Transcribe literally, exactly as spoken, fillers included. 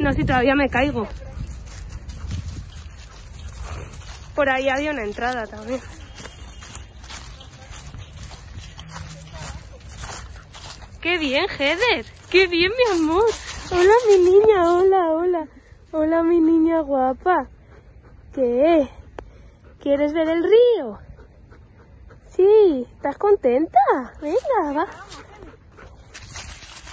No, si todavía me caigo. Por ahí había una entrada también. ¡Qué bien, Heather! ¡Qué bien, mi amor! Hola, mi niña, hola, hola. Hola, mi niña guapa. ¿Qué? ¿Quieres ver el río? Sí, ¿estás contenta? Venga, va.